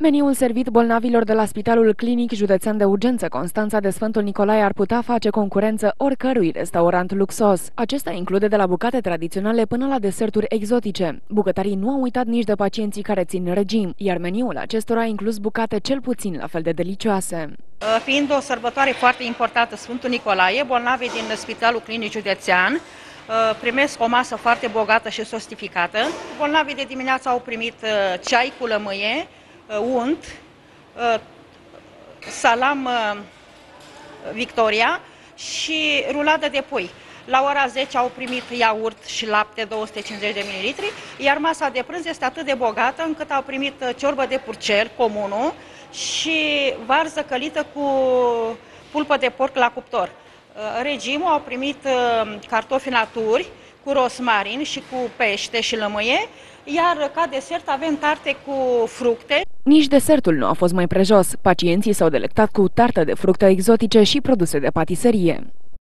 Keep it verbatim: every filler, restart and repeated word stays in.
Meniul servit bolnavilor de la Spitalul Clinic Județean de Urgență Constanța de Sfântul Nicolae ar putea face concurență oricărui restaurant luxos. Acesta include de la bucate tradiționale până la deserturi exotice. Bucătarii nu au uitat nici de pacienții care țin regim, iar meniul acestora a inclus bucate cel puțin la fel de delicioase. Fiind o sărbătoare foarte importantă, Sfântul Nicolae, bolnavii din Spitalul Clinic Județean primesc o masă foarte bogată și sostificată. Bolnavii de dimineață au primit ceai cu lămâie, unt, salam Victoria și ruladă de pui. La ora zece au primit iaurt și lapte două sute cincizeci de mililitri, iar masa de prânz este atât de bogată încât au primit ciorbă de purcel, comunul, și varză călită cu pulpă de porc la cuptor. Regimul au primit cartofi naturi cu rosmarin și cu pește și lămâie, iar ca desert avem tarte cu fructe. Nici desertul nu a fost mai prejos. Pacienții s-au delectat cu tartă de fructe exotice și produse de patiserie.